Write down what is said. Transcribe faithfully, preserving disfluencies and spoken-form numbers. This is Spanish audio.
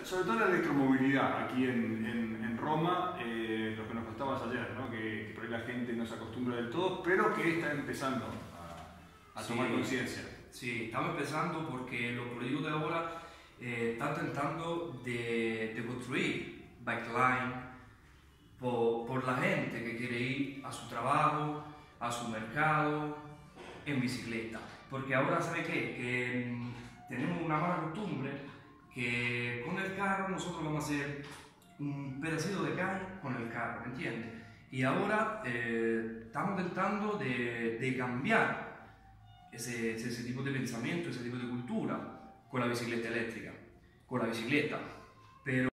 sobre todo la electromovilidad aquí en, en, en Roma, eh, lo que nos contabas ayer, ¿no? que, que por ahí la gente no se acostumbra del todo, pero que está empezando a, a Sí, tomar conciencia. Sí, estamos empezando porque los políticos de ahora eh, están tratando de, de construir bike line por, por la gente que quiere ir a su trabajo, a su mercado, en bicicleta. Porque ahora, ¿sabe qué? Que mm, tenemos una mala costumbre que con el carro nosotros vamos a hacer un pedacito de calle con el carro, ¿me entiendes? Y ahora eh, estamos tratando de, de cambiar ese, ese, ese tipo de pensamiento, ese tipo de cultura con la bicicleta eléctrica, con la bicicleta. Pero